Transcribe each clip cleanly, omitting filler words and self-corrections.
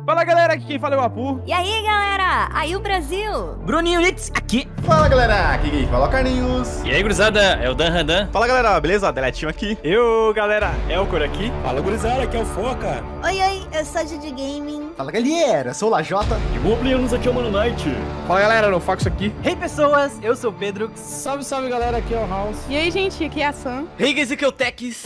Fala galera, aqui quem fala é o Apu. E aí galera, aí o Brasil. Bruninho Nix aqui. Fala galera, aqui quem fala é o Carlinhos. E aí gurizada, é o Dan Randan. Fala galera, beleza? Deletinho aqui. Eu galera, Elcor aqui. Fala gurizada, aqui é o Foca. Oi, eu sou a Didi Gaming. Fala galera, sou o Lajota. E boa planos, aqui é o Mano Knight. Fala galera, no Fox aqui. Hey pessoas, eu sou o Pedro. Salve, salve galera, aqui é o House. E aí gente, aqui é a Sam. Hey guys, aqui é o Tex.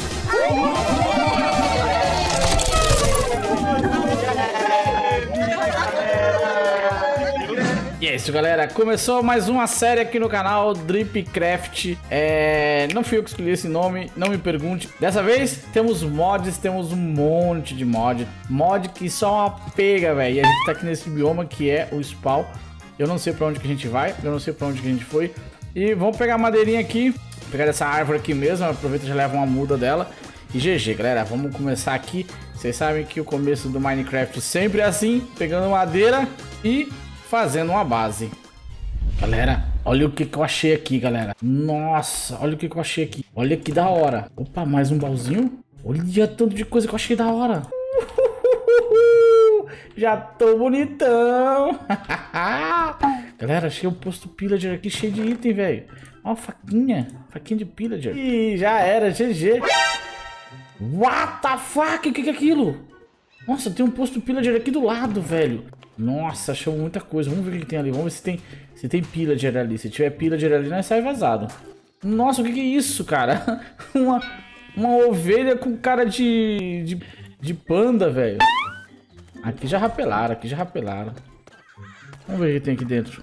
E é isso galera, começou mais uma série aqui no canal, Dripcraft. Não fui eu que escolhi esse nome, não me pergunte. Dessa vez temos mods, temos um monte de mod que só uma pega, velho. E a gente tá aqui nesse bioma que é o spawn. Eu não sei pra onde que a gente vai, eu não sei pra onde que a gente foi. E vamos pegar a madeirinha aqui, pegar dessa árvore aqui mesmo, aproveita e já leva uma muda dela. E GG, galera, vamos começar aqui. Vocês sabem que o começo do Minecraft sempre é assim, pegando madeira e fazendo uma base. Galera, olha o que eu achei aqui, galera. Nossa, olha o que eu achei aqui. Olha que da hora. Opa, mais um baúzinho. Olha tanto de coisa que eu achei da hora. Já tô bonitão. Galera, achei um posto pillager aqui cheio de item, velho. Ó, faquinha de pillager. Ih, já era, GG. What the fuck? O que é aquilo? Nossa, tem um posto pillager aqui do lado, velho. Nossa, achou muita coisa. Vamos ver o que tem ali. Vamos ver se tem pillager ali. Se tiver pillager ali, nós sai vazado. Nossa, o que é isso, cara? uma ovelha com cara de panda, velho. Aqui já rapelaram, Vamos ver o que tem aqui dentro.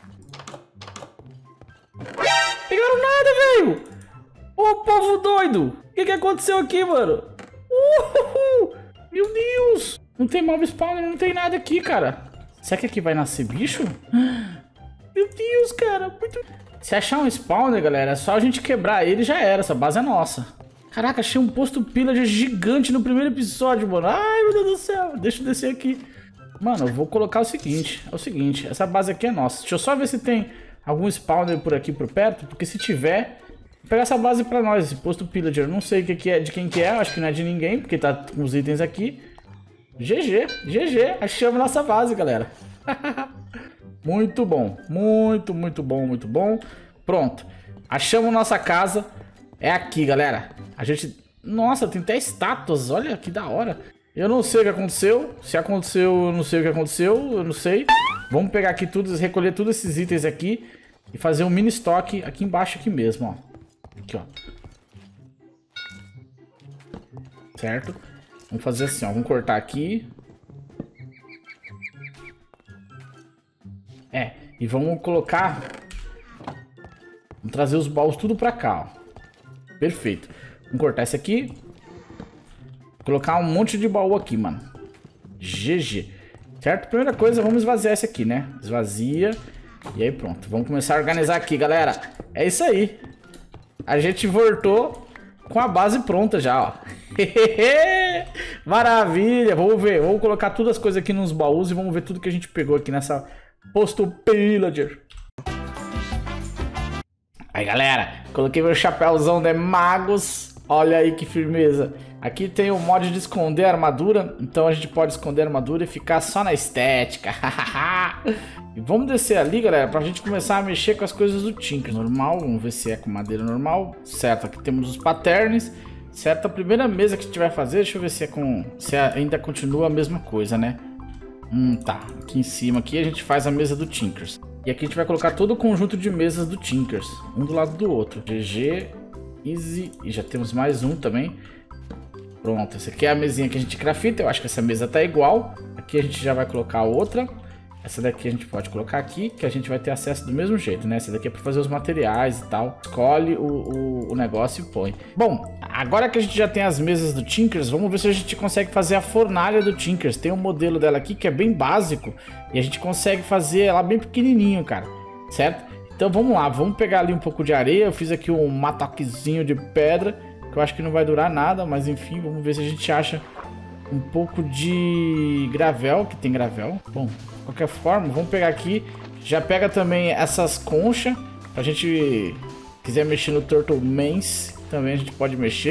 Pegaram nada, velho. Ô, povo doido. O que aconteceu aqui, mano? Meu Deus. Não tem mob spawner, não tem nada aqui, cara. Será que aqui vai nascer bicho? Meu Deus, cara. Se achar um spawner, galera, é só a gente quebrar ele e já era. Essa base é nossa. Caraca, achei um posto pillager gigante no primeiro episódio, mano. Ai, meu Deus do céu. Deixa eu descer aqui. Mano, eu vou colocar o seguinte. Essa base aqui é nossa. Deixa eu só ver se tem algum spawner por aqui por perto. Porque se tiver, vou pegar essa base pra nós. Esse posto pillager. Eu não sei o que é, de quem que é. Acho que não é de ninguém, porque tá com os itens aqui. GG, achamos nossa base, galera. Muito bom, muito bom. Pronto, achamos nossa casa. É aqui, galera. A gente... Nossa, tem até estátuas, olha que da hora. Eu não sei o que aconteceu. Se aconteceu, eu não sei o que aconteceu. Eu não sei. Vamos pegar aqui tudo, recolher todos esses itens aqui e fazer um mini estoque aqui embaixo aqui mesmo, ó. Aqui, ó. Certo? Vamos fazer assim, ó. Vamos cortar aqui. E vamos colocar... Vamos trazer os baús tudo pra cá, ó. Perfeito. Vamos cortar esse aqui. Colocar um monte de baú aqui, mano. GG. Certo? Primeira coisa, vamos esvaziar esse aqui, né? Esvazia. E aí pronto. Vamos começar a organizar aqui, galera. É isso aí. A gente voltou com a base pronta já, ó. Maravilha, vamos ver. Vamos colocar todas as coisas aqui nos baús e vamos ver tudo que a gente pegou aqui nessa posto pillager. Aí galera, coloquei meu chapéuzão de magos. Olha aí que firmeza. Aqui tem o mod de esconder a armadura. Então a gente pode esconder a armadura e ficar só na estética. E vamos descer ali, galera, pra gente começar a mexer com as coisas do Tinker. Normal, vamos ver se é com madeira normal. Certo, aqui temos os patterns. Certo, a primeira mesa que a gente vai fazer, deixa eu ver se é com... Se ainda continua a mesma coisa, né? Tá. Aqui em cima aqui a gente faz a mesa do Tinkers. E aqui a gente vai colocar todo o conjunto de mesas do Tinkers. Um do lado do outro. GG, easy. E já temos mais um também. Pronto, essa aqui é a mesinha que a gente crafta. Eu acho que essa mesa tá igual. Aqui a gente já vai colocar outra. Essa daqui a gente pode colocar aqui, que a gente vai ter acesso do mesmo jeito, né? Essa daqui é para fazer os materiais e tal. Escolhe o negócio e põe. Bom, agora que a gente já tem as mesas do Tinkers, vamos ver se a gente consegue fazer a fornalha do Tinkers. Tem um modelo dela aqui que é bem básico e a gente consegue fazer ela bem pequenininho, cara. Certo? Então vamos lá, vamos pegar ali um pouco de areia. Eu fiz aqui um matoquezinho de pedra, que eu acho que não vai durar nada, mas enfim, vamos ver se a gente acha um pouco de gravel, que tem gravel. Bom, de qualquer forma, vamos pegar aqui. Já pega também essas conchas. Pra gente quiser mexer no Turtle Mans, também a gente pode mexer.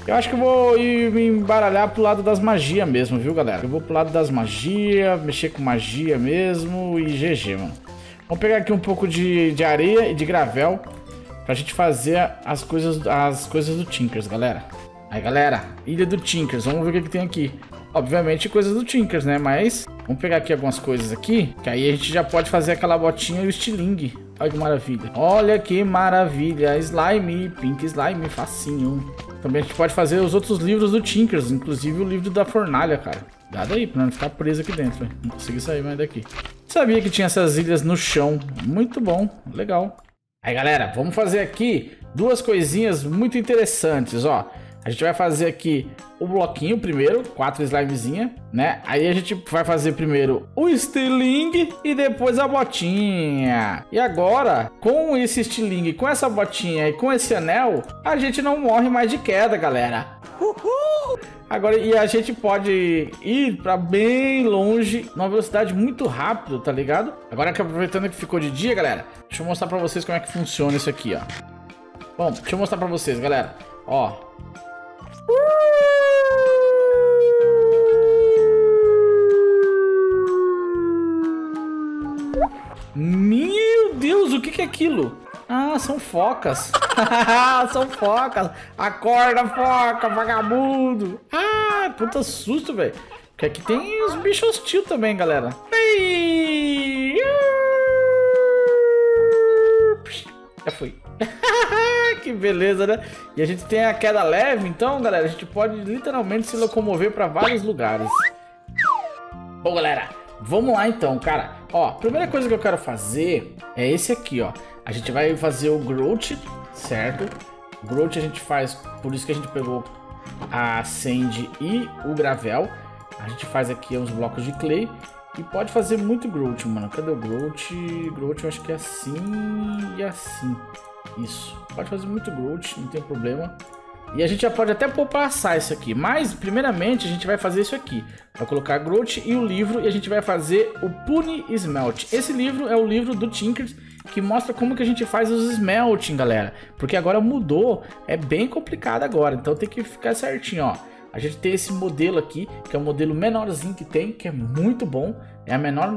Eu acho que eu vou ir me embaralhar pro lado das magias mesmo, viu, galera? Eu vou pro lado das magias, mexer com magia mesmo e GG, mano. Vamos pegar aqui um pouco de areia e de gravel pra gente fazer as coisas do Tinkers, galera. Aí, galera, ilha do Tinkers, vamos ver o que tem aqui. Obviamente coisas do Tinkers, né? Mas vamos pegar aqui algumas coisas aqui, que aí a gente já pode fazer aquela botinha e o estilingue. Olha que maravilha. Olha que maravilha. Slime, Pink Slime, facinho. Também a gente pode fazer os outros livros do Tinkers, inclusive o livro da fornalha, cara. Cuidado aí, pra não ficar preso aqui dentro. Não consegui sair mais daqui. Sabia que tinha essas ilhas no chão. Muito bom, legal. Aí, galera, vamos fazer aqui duas coisinhas muito interessantes, ó. A gente vai fazer aqui o bloquinho primeiro, 4 slimezinha, né? Aí a gente vai fazer primeiro o estilingue e depois a botinha. E agora, com esse estilingue, com essa botinha e com esse anel, a gente não morre mais de queda, galera. Uhul! Agora, e a gente pode ir pra bem longe, numa velocidade muito rápida, tá ligado? Agora que aproveitando que ficou de dia, galera, deixa eu mostrar pra vocês como é que funciona isso aqui, ó. Bom, deixa eu mostrar pra vocês, galera. Ó. Meu Deus, o que é aquilo? Ah, são focas. São focas. Acorda, foca, vagabundo. Ah, puta susto, velho. Porque aqui tem os bichos hostil também, galera. Já foi. Que beleza, né? E a gente tem a queda leve, então, galera, a gente pode literalmente se locomover para vários lugares. Bom, galera, vamos lá então, cara. Ó, a primeira coisa que eu quero fazer é esse aqui, ó. A gente vai fazer o Growth, certo? O Growth a gente faz, por isso que a gente pegou a Sand e o Gravel. A gente faz aqui uns blocos de clay. E pode fazer muito Growth, mano. Cadê o Growth? Growth eu acho que é assim e assim. Isso. Pode fazer muito Growth, não tem problema. E a gente já pode até passar isso aqui. Mas, primeiramente, a gente vai fazer isso aqui. Vai colocar Growth e o livro. E a gente vai fazer o Pune Smelt. Esse livro é o livro do Tinkers, que mostra como que a gente faz os Smelting, galera. Porque agora mudou. É bem complicado agora. Então tem que ficar certinho, ó. A gente tem esse modelo aqui, que é o modelo menorzinho que tem, que é muito bom. É a menor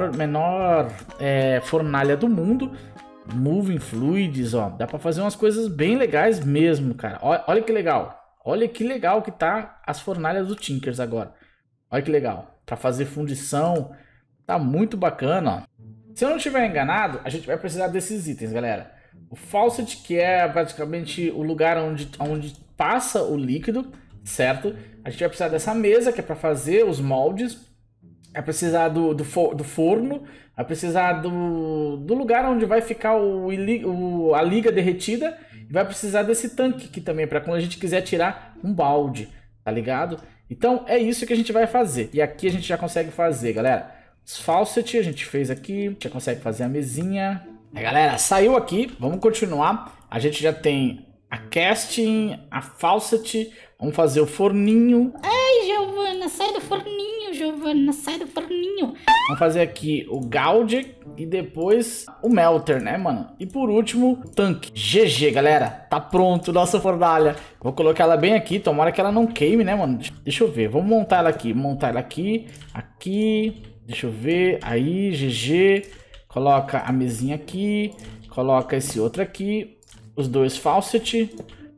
fornalha do mundo. Moving Fluids, ó. Dá pra fazer umas coisas bem legais mesmo, cara. Olha que legal. Olha que legal que tá as fornalhas do Tinkers agora. Olha que legal. Pra fazer fundição. Tá muito bacana, ó. Se eu não estiver enganado, a gente vai precisar desses itens, galera. O Faucet, que é praticamente o lugar onde passa o líquido, certo? A gente vai precisar dessa mesa, que é para fazer os moldes. Vai precisar do forno. Vai precisar do lugar onde vai ficar a liga derretida. E vai precisar desse tanque aqui também, para quando a gente quiser tirar um balde, tá ligado? Então é isso que a gente vai fazer. E aqui a gente já consegue fazer, galera. Os Faucet a gente fez aqui. Já consegue fazer a mesinha. Aí, galera, saiu aqui. Vamos continuar. A gente já tem a casting, a Faucet. Vamos fazer o forninho. Ai, Giovana, sai do forninho, Giovana, sai do forninho. Vamos fazer aqui o Gouge e depois o Melter, né, mano? E por último, o tanque. GG, galera. Tá pronto nossa fornalha. Vou colocar ela bem aqui. Tomara que ela não queime, né, mano? Deixa eu ver. Vamos montar ela aqui. Montar ela aqui. Aqui. Deixa eu ver. Aí, GG. Coloca a mesinha aqui. Coloca esse outro aqui. Os dois Faucet.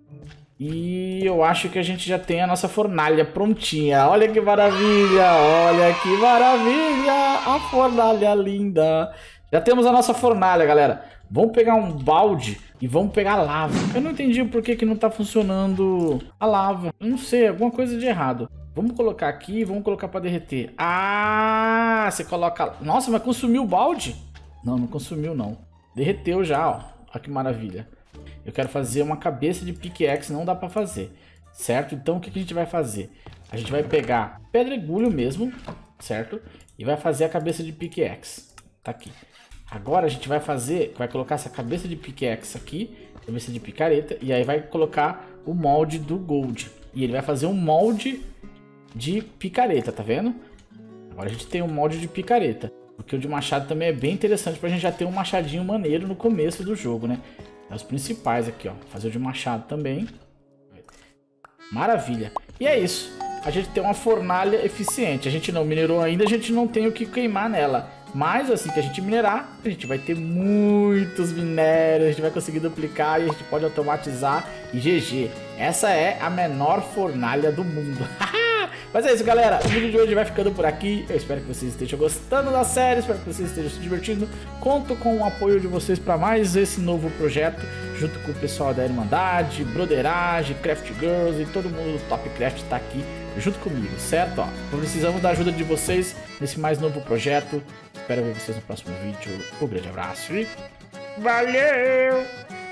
E eu acho que a gente já tem a nossa fornalha prontinha. Olha que maravilha, olha que maravilha. A fornalha linda. Já temos a nossa fornalha, galera. Vamos pegar um balde e vamos pegar lava. Eu não entendi por que não tá funcionando a lava. Eu não sei, alguma coisa de errado. Vamos colocar aqui e vamos colocar para derreter. Ah, você coloca... Nossa, mas consumiu o balde? Não, não consumiu não. Derreteu já, ó. Olha que maravilha. Eu quero fazer uma cabeça de pickaxe, não dá pra fazer, certo? Então o que a gente vai fazer? A gente vai pegar pedregulho mesmo, certo? E vai fazer a cabeça de pickaxe, tá aqui. Agora a gente vai colocar essa cabeça de pickaxe aqui, cabeça de picareta, e aí vai colocar o molde do gold. E ele vai fazer um molde de picareta, tá vendo? Agora a gente tem um molde de picareta, porque o de machado também é bem interessante pra gente já ter um machadinho maneiro no começo do jogo, né? É os principais aqui, ó. Fazer o de machado também. Maravilha. E é isso. A gente tem uma fornalha eficiente. A gente não minerou ainda, a gente não tem o que queimar nela. Mas assim que a gente minerar, a gente vai ter muitos minérios, a gente vai conseguir duplicar e a gente pode automatizar e GG. Essa é a menor fornalha do mundo. Mas é isso, galera. O vídeo de hoje vai ficando por aqui. Eu espero que vocês estejam gostando da série, espero que vocês estejam se divertindo. Conto com o apoio de vocês para mais esse novo projeto, junto com o pessoal da Irmandade, Broderage, Craft Girls e todo mundo do Top Craft tá aqui junto comigo, certo? Ó, precisamos da ajuda de vocês nesse mais novo projeto. Espero ver vocês no próximo vídeo. Um grande abraço e valeu!